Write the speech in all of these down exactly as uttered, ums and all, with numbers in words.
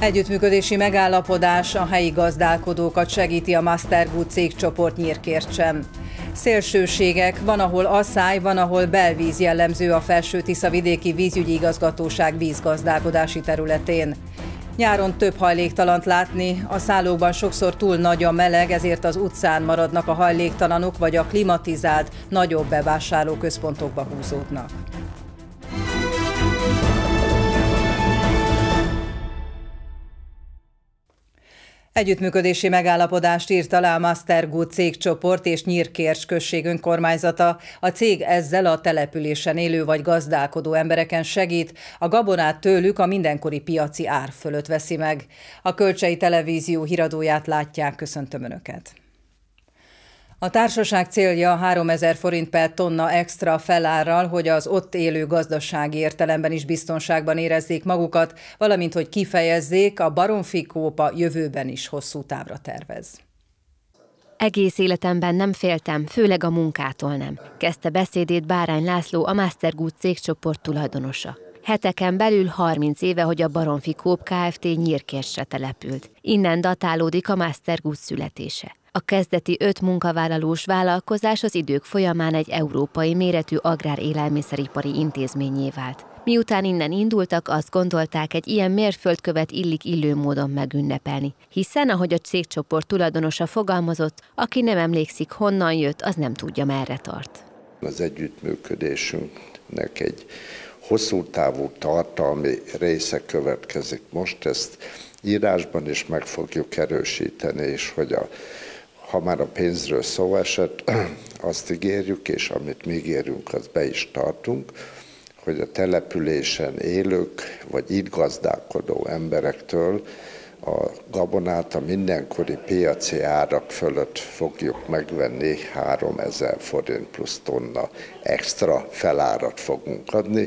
Együttműködési megállapodás a helyi gazdálkodókat segíti a Mastergut cégcsoport Nyírkércsen. Szélsőségek, van, ahol asszály, van, ahol belvíz jellemző a Felső-Tisza-vidéki vízügyi igazgatóság vízgazdálkodási területén. Nyáron több hajléktalant látni, a szállókban sokszor túl nagy a meleg, ezért az utcán maradnak a hajléktalanok, vagy a klimatizált, nagyobb bevásárlóközpontokba húzódnak. Együttműködési megállapodást írt alá a Mastergut cégcsoport és Nyírkérc község önkormányzata. A cég ezzel a településen élő vagy gazdálkodó embereken segít, a gabonát tőlük a mindenkori piaci ár fölött veszi meg. A Kölcsei Televízió híradóját látják, köszöntöm Önöket. A társaság célja háromezer forint per tonna extra felárral, hogy az ott élő gazdasági értelemben is biztonságban érezzék magukat, valamint hogy kifejezzék, a Baromfi Coop a jövőben is hosszú távra tervez. Egész életemben nem féltem, főleg a munkától nem, kezdte beszédét Bárány László, a Mastergut cégcsoport tulajdonosa. Heteken belül harminc éve, hogy a Baromfi Coop Kft. Nyírkércsre települt. Innen datálódik a Mastergut születése. A kezdeti öt munkavállalós vállalkozás az idők folyamán egy európai méretű agrár-élelmiszeripari intézménnyé vált. Miután innen indultak, azt gondolták, egy ilyen mérföldkövet illik illő módon megünnepelni, hiszen, ahogy a cégcsoport tulajdonosa fogalmazott, aki nem emlékszik, honnan jött, az nem tudja, merre tart. Az együttműködésünknek egy hosszú távú tartalmi része következik. Most ezt írásban is meg fogjuk erősíteni, és hogy a ha már a pénzről szó esett, azt ígérjük, és amit mi ígérünk, azt be is tartunk, hogy a településen élők, vagy itt gazdálkodó emberektől a gabonát a mindenkori piaci árak fölött fogjuk megvenni, háromezer forint plusz tonna extra felárat fogunk adni.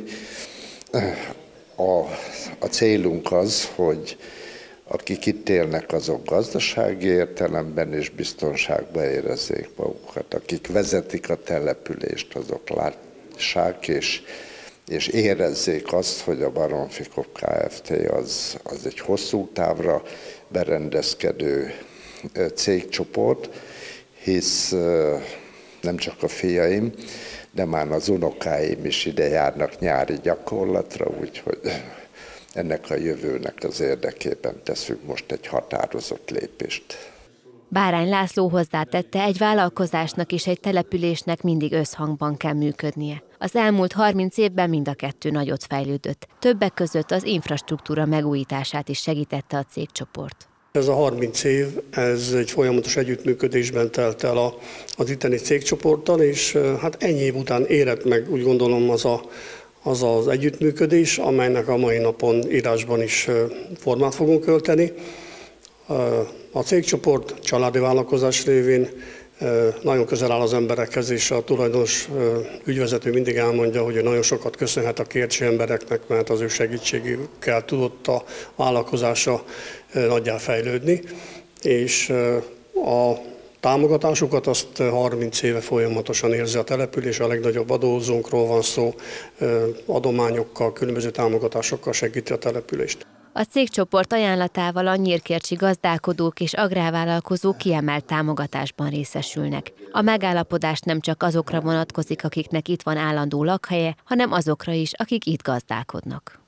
A, a célunk az, hogy akik itt élnek, azok gazdasági értelemben és biztonságban érezzék magukat. Akik vezetik a települést, azok lássák és, és érezzék azt, hogy a Baromfi Coop Kft. Az, az egy hosszú távra berendezkedő cégcsoport, hisz nem csak a fiaim, de már az unokáim is ide járnak nyári gyakorlatra, úgyhogy ennek a jövőnek az érdekében teszünk most egy határozott lépést. Bárány László hozzátette, egy vállalkozásnak és egy településnek mindig összhangban kell működnie. Az elmúlt harminc évben mind a kettő nagyot fejlődött. Többek között az infrastruktúra megújítását is segítette a cégcsoport. Ez a harminc év, ez egy folyamatos együttműködésben telt el az itteni cégcsoporttal, és hát ennyi év után érett meg, úgy gondolom, az a az az együttműködés, amelynek a mai napon írásban is formát fogunk ölteni. A cégcsoport családi vállalkozás révén nagyon közel áll az emberekhez, és a tulajdonos ügyvezető mindig elmondja, hogy nagyon sokat köszönhet a kércsi embereknek, mert az ő segítségükkel tudott a vállalkozása nagyjá fejlődni. És a támogatásukat azt harminc éve folyamatosan érzi a település, a legnagyobb adózónkról van szó, adományokkal, különböző támogatásokkal segíti a települést. A cégcsoport ajánlatával a nyírkércsi gazdálkodók és agrárvállalkozók kiemelt támogatásban részesülnek. A megállapodás nem csak azokra vonatkozik, akiknek itt van állandó lakhelye, hanem azokra is, akik itt gazdálkodnak.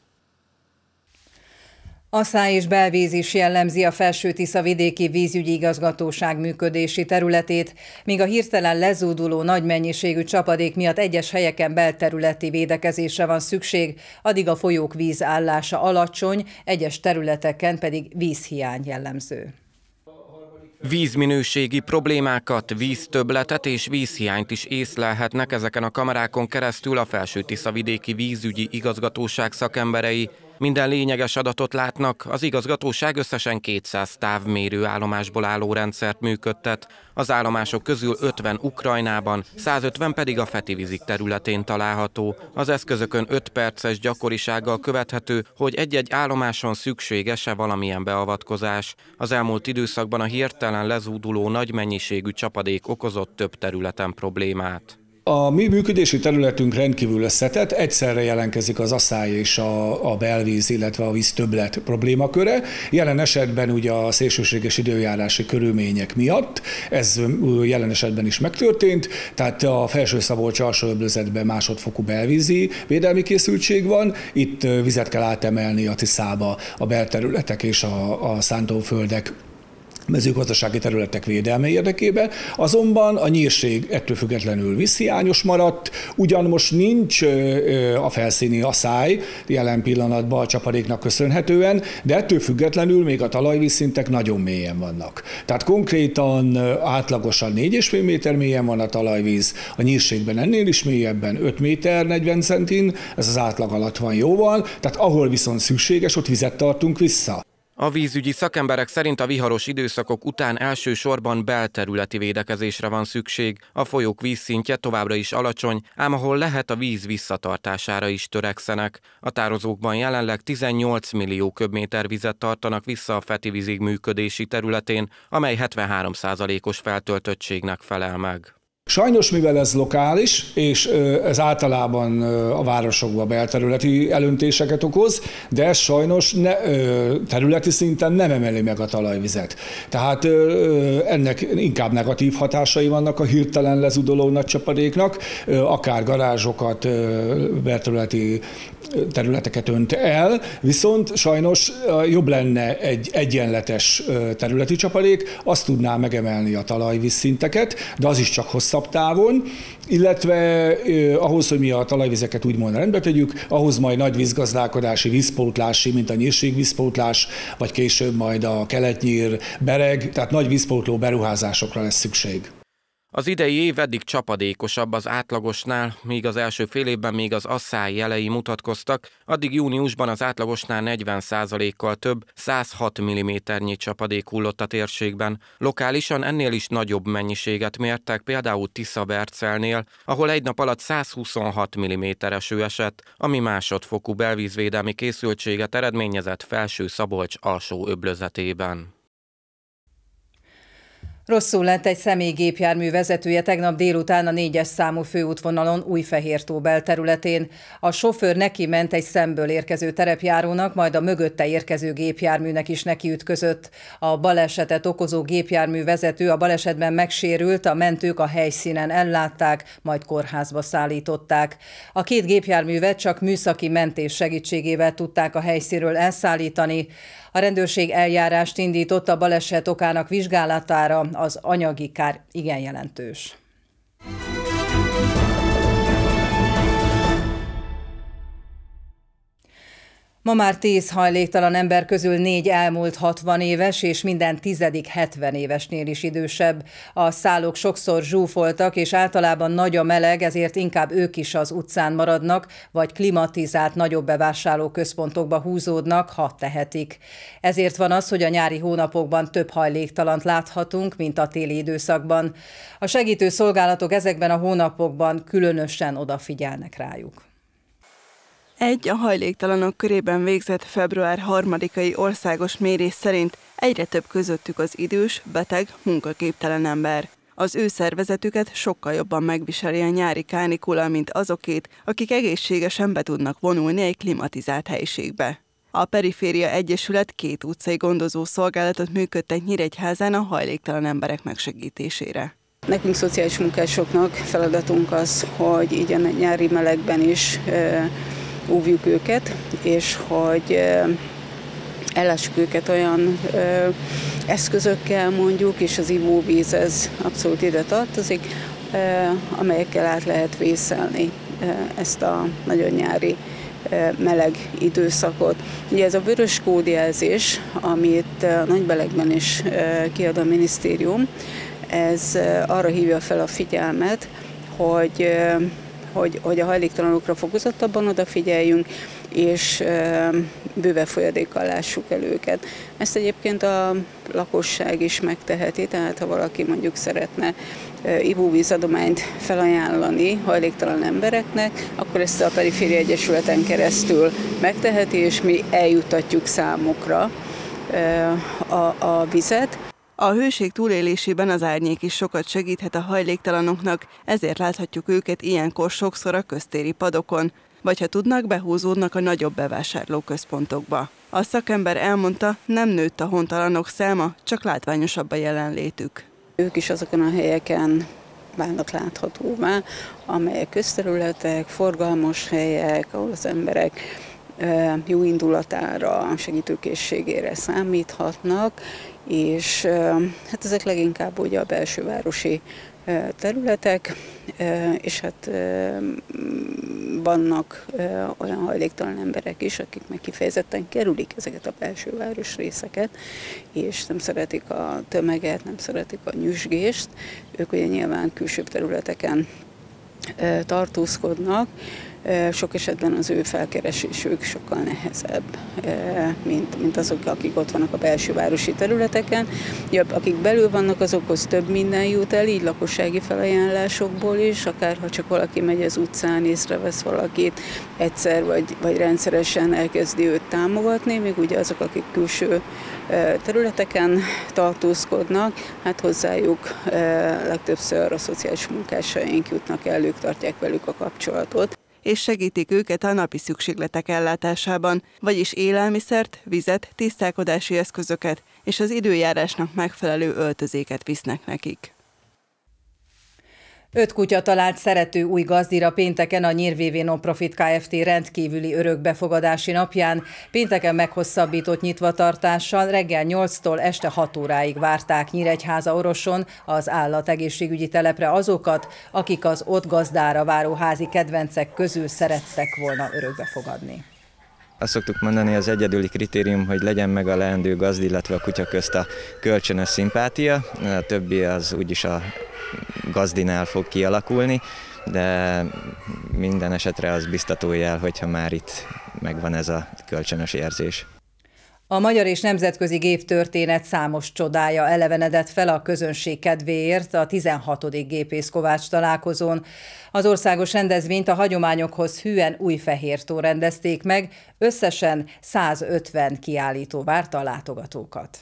Asszály és belvíz is jellemzi a Felső-Tisza-vidéki vízügyi igazgatóság működési területét, míg a hirtelen lezúduló nagy mennyiségű csapadék miatt egyes helyeken belterületi védekezésre van szükség, addig a folyók vízállása alacsony, egyes területeken pedig vízhiány jellemző. Vízminőségi problémákat, víztöbbletet és vízhiányt is észlelhetnek ezeken a kamerákon keresztül a Felső-Tisza-vidéki vízügyi igazgatóság szakemberei. Minden lényeges adatot látnak, az igazgatóság összesen kétszáz távmérő állomásból álló rendszert működtet. Az állomások közül ötven Ukrajnában, százötven pedig a Fetivizik területén található. Az eszközökön öt perces gyakorisággal követhető, hogy egy-egy állomáson szükséges-e valamilyen beavatkozás. Az elmúlt időszakban a hirtelen lezúduló nagy mennyiségű csapadék okozott több területen problémát. A mi működési területünk rendkívül összetett, egyszerre jelentkezik az asszály és a, a belvíz, illetve a víztöbblet problémaköre. Jelen esetben ugye a szélsőséges időjárási körülmények miatt ez jelen esetben is megtörtént, tehát a Felső-Szabolcs alsóöblözetben másodfokú belvízi védelmi készültség van, itt vizet kell átemelni a Tiszába a belterületek és a, a szántóföldek, mezőgazdasági területek védelme érdekében, azonban a nyírség ettől függetlenül vízhiányos maradt, ugyan most nincs a felszíni asszály jelen pillanatban a csapadéknak köszönhetően, de ettől függetlenül még a talajvízszintek nagyon mélyen vannak. Tehát konkrétan átlagosan négy és fél méter mélyen van a talajvíz, a nyírségben ennél is mélyebben öt méter negyven centin, ez az átlag alatt van jóval, tehát ahol viszont szükséges, ott vizet tartunk vissza. A vízügyi szakemberek szerint a viharos időszakok után elsősorban belterületi védekezésre van szükség. A folyók vízszintje továbbra is alacsony, ám ahol lehet, a víz visszatartására is törekszenek. A tározókban jelenleg tizennyolc millió köbméter vizet tartanak vissza a Fetivízig működési területén, amely hetvenhárom százalékos feltöltöttségnek felel meg. Sajnos, mivel ez lokális, és ez általában a városokban belterületi elöntéseket okoz, de ez sajnos ne, területi szinten nem emeli meg a talajvizet. Tehát ennek inkább negatív hatásai vannak a hirtelen lezudoló nagy csapadéknak, akár garázsokat, belterületi területeket önt el, viszont sajnos jobb lenne egy egyenletes területi csapadék, azt tudná megemelni a talajvízszinteket, de az is csak hosszabb távon, illetve eh, ahhoz, hogy mi a talajvizeket úgymond rendbe tegyük, ahhoz majd nagy vízgazdálkodási, vízpótlási, mint a nyírségvízpótlás, vagy később majd a keletnyír, bereg, tehát nagy vízpótló beruházásokra lesz szükség. Az idei év eddig csapadékosabb az átlagosnál, míg az első fél évben még az asszály jelei mutatkoztak, addig júniusban az átlagosnál negyven százalékkal több, száz hat milliméternyi csapadék hullott a térségben. Lokálisan ennél is nagyobb mennyiséget mértek, például Tiszabercelnél, ahol egy nap alatt száz huszonhat milliméter eső esett, ami másodfokú belvízvédelmi készültséget eredményezett Felső-Szabolcs alsó öblözetében. Rosszul lett egy személygépjármű vezetője tegnap délután a négyes számú főútvonalon Újfehértó belterületén. A sofőr neki ment egy szemből érkező terepjárónak, majd a mögötte érkező gépjárműnek is nekiütközött. A balesetet okozó gépjármű vezető a balesetben megsérült, a mentők a helyszínen ellátták, majd kórházba szállították. A két gépjárművet csak műszaki mentés segítségével tudták a helyszínről elszállítani. A rendőrség eljárást indított a baleset okának vizsgálatára, az anyagi kár igen jelentős. Ma már tíz hajléktalan ember közül négy elmúlt hatvan éves, és minden tizedik hetven évesnél is idősebb. A szállók sokszor zsúfoltak, és általában nagy a meleg, ezért inkább ők is az utcán maradnak, vagy klimatizált nagyobb bevásárlóközpontokba húzódnak, ha tehetik. Ezért van az, hogy a nyári hónapokban több hajléktalant láthatunk, mint a téli időszakban. A segítő szolgálatok ezekben a hónapokban különösen odafigyelnek rájuk. Egy a hajléktalanok körében végzett február harmadikai országos mérés szerint egyre több közöttük az idős, beteg, munkaképtelen ember. Az ő szervezetüket sokkal jobban megviseli a nyári kánikula, mint azokét, akik egészségesen be tudnak vonulni egy klimatizált helyiségbe. A Periféria Egyesület két utcai gondozó szolgálatot működtet Nyíregyházán a hajléktalan emberek megsegítésére. Nekünk szociális munkásoknak feladatunk az, hogy így a nyári melegben is óvjuk őket, és hogy ellássuk őket olyan ö, eszközökkel mondjuk, és az ivóvíz ez abszolút ide tartozik, ö, amelyekkel át lehet vészelni ö, ezt a nagyon nyári ö, meleg időszakot. Ugye ez a vörös kódjelzés, amit a nagybelegben is ö, kiad a minisztérium, ez ö, arra hívja fel a figyelmet, hogy ö, Hogy, hogy a hajléktalanokra fokozottabban odafigyeljünk, és e, bőve folyadékkal lássuk el őket. Ezt egyébként a lakosság is megteheti, tehát ha valaki mondjuk szeretne e, ivóvízadományt felajánlani hajléktalan embereknek, akkor ezt a Periféria Egyesületen keresztül megteheti, és mi eljuttatjuk számukra e, a, a vizet. A hőség túlélésében az árnyék is sokat segíthet a hajléktalanoknak, ezért láthatjuk őket ilyenkor sokszor a köztéri padokon, vagy ha tudnak, behúzódnak a nagyobb bevásárlóközpontokba. A szakember elmondta, nem nőtt a hontalanok száma, csak látványosabb a jelenlétük. Ők is azokon a helyeken válnak láthatóvá, amelyek közterületek, forgalmas helyek, ahol az emberek jó indulatára, segítőkészségére számíthatnak, és hát ezek leginkább ugye a belsővárosi területek, és hát vannak olyan hajléktalan emberek is, akik meg kifejezetten kerülik ezeket a belsőváros részeket, és nem szeretik a tömeget, nem szeretik a nyüzsgést. Ők ugye nyilván külsőbb területeken tartózkodnak, sok esetben az ő felkeresésük sokkal nehezebb, mint, mint azok, akik ott vannak a belső városi területeken. Akik belül vannak, azokhoz több minden jut el, így lakossági felajánlásokból is, akár ha csak valaki megy az utcán, észrevesz valakit, egyszer vagy, vagy rendszeresen elkezdi őt támogatni, még ugye azok, akik külső területeken tartózkodnak, hát hozzájuk legtöbbször a szociális munkásaink jutnak el, ők tartják velük a kapcsolatot. És segítik őket a napi szükségletek ellátásában, vagyis élelmiszert, vizet, tisztálkodási eszközöket és az időjárásnak megfelelő öltözéket visznek nekik. Öt kutya talált szerető új gazdira pénteken a Nyír-vé vé Nonprofit Kft. Rendkívüli örökbefogadási napján. Pénteken meghosszabbított nyitvatartással reggel nyolctól este hat óráig várták Nyíregyháza-Oroson az állategészségügyi telepre azokat, akik az ott gazdára váró házi kedvencek közül szerettek volna örökbefogadni. Azt szoktuk mondani, az egyedüli kritérium, hogy legyen meg a leendő gazdi, illetve a kutya közt a kölcsönös szimpátia, a többi az úgyis a gazdinál fog kialakulni, de minden esetre az biztató jel, hogyha már itt megvan ez a kölcsönös érzés. A magyar és nemzetközi géptörténet számos csodája elevenedett fel a közönség kedvéért a tizenhatodik Gépész Kovács találkozón. Az országos rendezvényt a hagyományokhoz hűen Újfehértón rendezték meg, összesen százötven kiállító várta a látogatókat.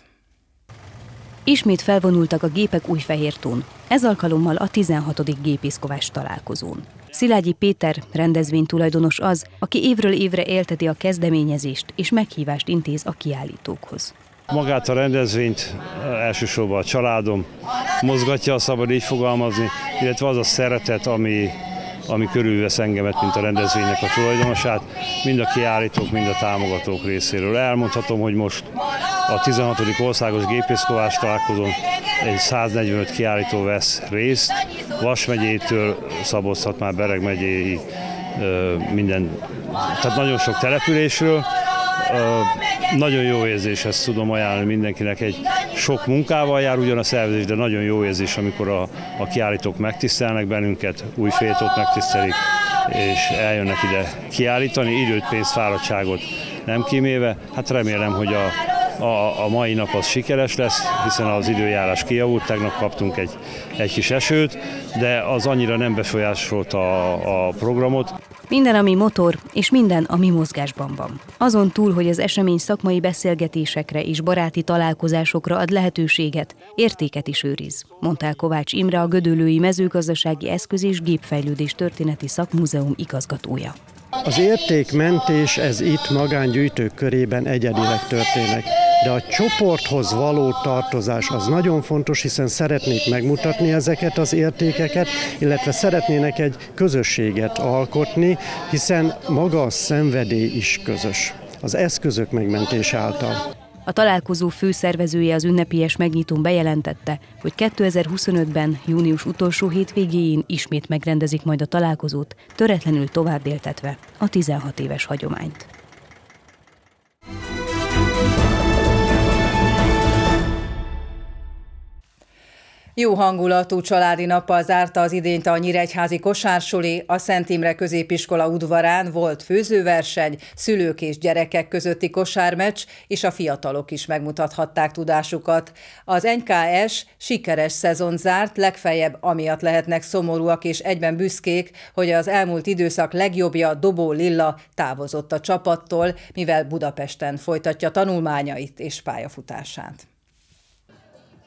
Ismét felvonultak a gépek Újfehértón, ez alkalommal a tizenhatodik Gépész Kovács találkozón. Szilágyi Péter rendezvénytulajdonos az, aki évről évre élteti a kezdeményezést és meghívást intéz a kiállítókhoz. Magát a rendezvényt elsősorban a családom mozgatja, ha szabad így fogalmazni, illetve az a szeretet, ami, ami körülvesz engemet, mint a rendezvénynek a tulajdonosát, mind a kiállítók, mind a támogatók részéről. Elmondhatom, hogy most a tizenhatodik Országos Gépész Kovács találkozón egy száznegyvenöt kiállító vesz részt, Vas megyétől Szabolcs-Szatmár-Bereg megyéig minden, tehát nagyon sok településről. Nagyon jó érzés, ezt tudom ajánlani mindenkinek, egy sok munkával jár ugyan a szervezés, de nagyon jó érzés, amikor a, a kiállítók megtisztelnek bennünket, Újfehértót megtisztelik, és eljönnek ide kiállítani, időt, pénzt, fáradtságot nem kíméve. Hát remélem, hogy a A, a mai nap az sikeres lesz, hiszen az időjárás kijavult, tegnap kaptunk egy, egy kis esőt, de az annyira nem befolyásolta a, a programot. Minden, ami motor, és minden, ami mozgásban van. Azon túl, hogy az esemény szakmai beszélgetésekre és baráti találkozásokra ad lehetőséget, értéket is őriz, mondta Kovács Imre, a Gödöllői Mezőgazdasági Eszköz és Gépfejlődés Történeti Szakmúzeum igazgatója. Az értékmentés ez itt magángyűjtők körében egyedileg történik, de a csoporthoz való tartozás az nagyon fontos, hiszen szeretnék megmutatni ezeket az értékeket, illetve szeretnének egy közösséget alkotni, hiszen maga a szenvedély is közös, az eszközök megmentése által. A találkozó főszervezője az ünnepélyes megnyitón bejelentette, hogy kétezer-huszonötben június utolsó hétvégéjén ismét megrendezik majd a találkozót, töretlenül tovább éltetve a tizenhat éves hagyományt. Jó hangulatú családi nappal zárta az idényt a nyíregyházi kosársuli, a Szent Imre középiskola udvarán volt főzőverseny, szülők és gyerekek közötti kosármeccs, és a fiatalok is megmutathatták tudásukat. Az en ká es sikeres szezon zárt, legfeljebb amiatt lehetnek szomorúak és egyben büszkék, hogy az elmúlt időszak legjobbja, Dobó Lilla távozott a csapattól, mivel Budapesten folytatja tanulmányait és pályafutását.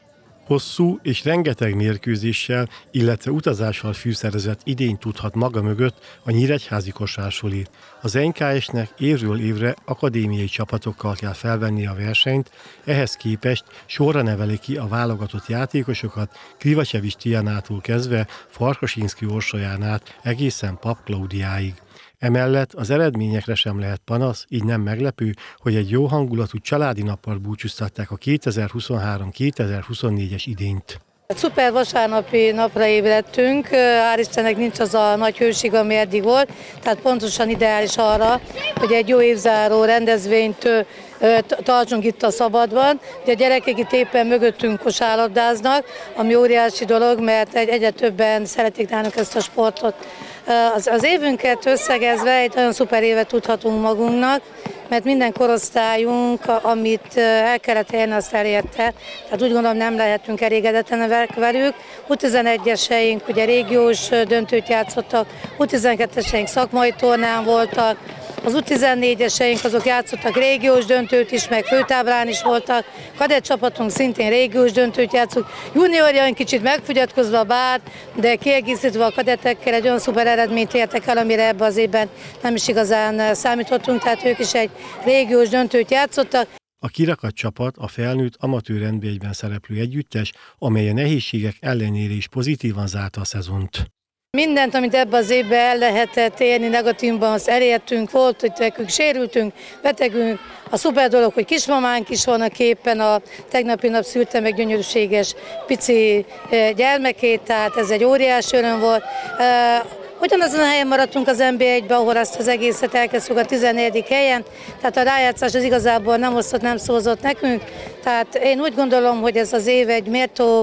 Hosszú és rengeteg mérkőzéssel, illetve utazással fűszerezett idény tudhat maga mögött a nyíregyházi kosársuli. Az en ká es-nek évről évre akadémiai csapatokkal kell felvenni a versenyt, ehhez képest sorra neveli ki a válogatott játékosokat Krivacsevics Tijanától kezdve Farkasinszky Orsolyán át egészen Pap Klaudiáig. Emellett az eredményekre sem lehet panasz, így nem meglepő, hogy egy jó hangulatú családi nappal búcsúztatták a kétezer-huszonhárom kétezer-huszonnégyes idényt. Szuper vasárnapi napra ébredtünk, hál' Istennek nincs az a nagy hőség, ami eddig volt, tehát pontosan ideális arra, hogy egy jó évzáró rendezvényt tartsunk itt a szabadban. Ugye a gyerekek itt éppen mögöttünk kosárlabdáznak, ami óriási dolog, mert egyre többen szeretik nálunk ezt a sportot. Az, az évünket összegezve egy nagyon szuper évet tudhatunk magunknak, mert minden korosztályunk, amit el kellett érni, azt elérte. Tehát úgy gondolom, nem lehetünk elégedetlenek velük. U tizenegyeseink ugye régiós döntőt játszottak, U tizenkettőseink szakmai tornán voltak, az U tizennégyeseink azok játszottak régiós döntőt is, meg főtáblán is voltak, kadett csapatunk szintén régiós döntőt játszott, juniorjaink kicsit megfogyatkozva bár, de kiegészítve a kadettekkel egy olyan szuper eredményt értek el, amire ebben az évben nem is igazán számítottunk, tehát ők is egy régiós döntőt játszottak. A kirakadt csapat a felnőtt amatőr en bé egyben szereplő együttes, amely a nehézségek ellenére is pozitívan zárta a szezont. Mindent, amit ebben az évben el lehetett érni negatívban, azt elértünk, volt, hogy nekünk sérültünk, betegünk. A szuper dolog, hogy kismamánk is van a képen, a tegnapi nap szülte meg gyönyörűséges pici gyermekét, tehát ez egy óriási öröm volt. Ugyanazon a helyen maradtunk az en bé egyben, ahol azt az egészet elkezdtük a tizennegyedik helyen, tehát a rájátszás az igazából nem osztott, nem szózott nekünk. Tehát én úgy gondolom, hogy ez az év egy méltó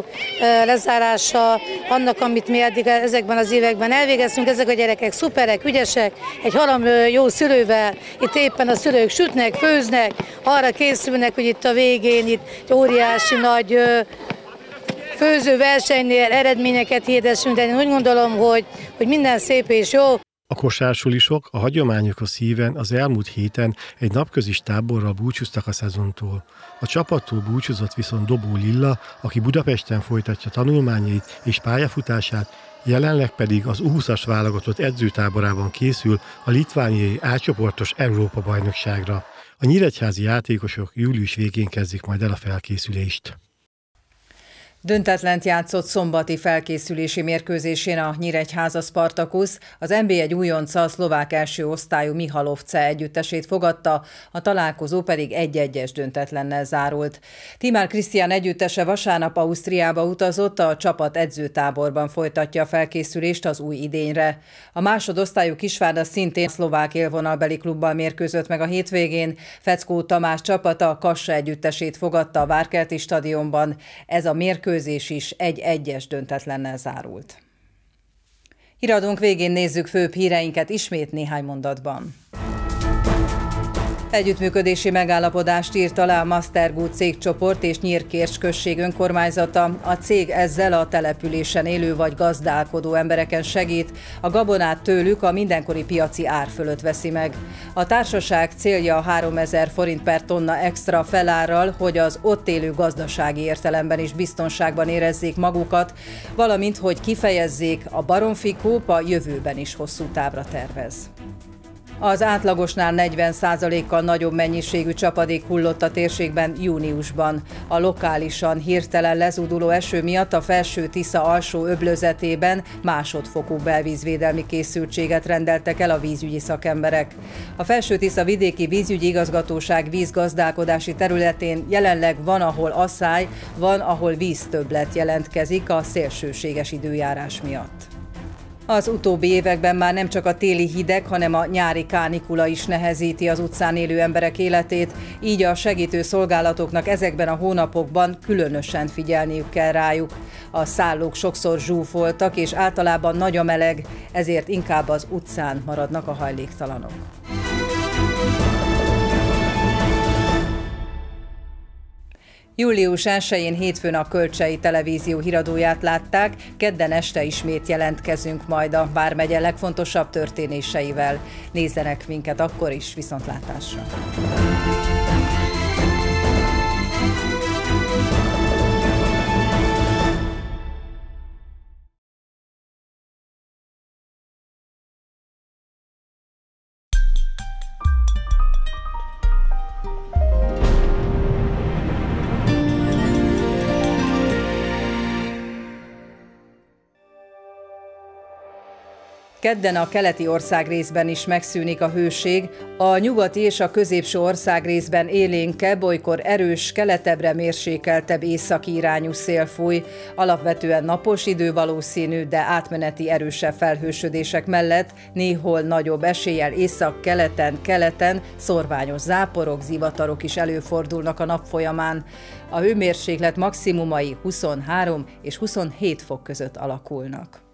lezárása annak, amit mi eddig ezekben az években elvégeztünk. Ezek a gyerekek szuperek, ügyesek, egy haram jó szülővel, itt éppen a szülők sütnek, főznek, arra készülnek, hogy itt a végén itt egy óriási nagy főző versenynél eredményeket hirdessünk, de én úgy gondolom, hogy, hogy minden szép és jó. A kosársulisok a hagyományokhoz híven az elmúlt héten egy napközis táborral búcsúztak a szezontól. A csapattól búcsúzott viszont Dobó Lilla, aki Budapesten folytatja tanulmányait és pályafutását, jelenleg pedig az U húszas válogatott edzőtáborában készül a litvániai A-csoportos Európa-bajnokságra. A nyíregyházi játékosok július végén kezdik majd el a felkészülést. Döntetlent játszott szombati felkészülési mérkőzésén a Nyíregyháza Spartakusz, az en bé egy újonca a szlovák első osztályú Mihalovce együttesét fogadta, a találkozó pedig egy-egyes döntetlennel zárult. Timár Krisztián együttese vasárnap Ausztriába utazott, a csapat edzőtáborban folytatja a felkészülést az új idényre. A másodosztályú Kisvárda szintén szlovák élvonalbeli klubbal mérkőzött meg a hétvégén, Feckó Tamás csapata a Kassa együttesét fogadta a Várkerti stadionban. Ez a mérkőzés is egy-egyes döntetlennel zárult. Híradónk végén nézzük főbb híreinket ismét néhány mondatban. Együttműködési megállapodást írt alá a Mastergood cégcsoport és Nyírkércs község önkormányzata. A cég ezzel a településen élő vagy gazdálkodó embereken segít, a gabonát tőlük a mindenkori piaci ár fölött veszi meg. A társaság célja háromezer forint per tonna extra felárral, hogy az ott élő gazdasági értelemben is biztonságban érezzék magukat, valamint hogy kifejezzék, a Baromfi Coop a jövőben is hosszú távra tervez. Az átlagosnál negyven százalékkal nagyobb mennyiségű csapadék hullott a térségben júniusban. A lokálisan hirtelen lezúduló eső miatt a Felső Tisza alsó öblözetében másodfokú belvízvédelmi készültséget rendeltek el a vízügyi szakemberek. A Felső Tisza vidéki vízügyi igazgatóság vízgazdálkodási területén jelenleg van, ahol asszály, van, ahol víztöbblet jelentkezik a szélsőséges időjárás miatt. Az utóbbi években már nem csak a téli hideg, hanem a nyári kánikula is nehezíti az utcán élő emberek életét, így a segítő szolgálatoknak ezekben a hónapokban különösen figyelniük kell rájuk. A szállók sokszor zsúfoltak, és általában nagy a meleg, ezért inkább az utcán maradnak a hajléktalanok. július elsején hétfőn a Kölcsei Televízió híradóját látták, kedden este ismét jelentkezünk majd a vármegye legfontosabb történéseivel. Nézzenek minket akkor is, viszontlátásra! Kedden a keleti országrészben is megszűnik a hőség, a nyugati és a középső országrészben élénkebb, olykor erős, keletebbre mérsékeltebb északi irányú szél fúj, alapvetően napos idő valószínű, de átmeneti erősebb felhősödések mellett néhol nagyobb eséllyel észak-keleten, keleten szorványos záporok, zivatarok is előfordulnak a nap folyamán. A hőmérséklet maximumai huszonhárom és huszonhét fok között alakulnak.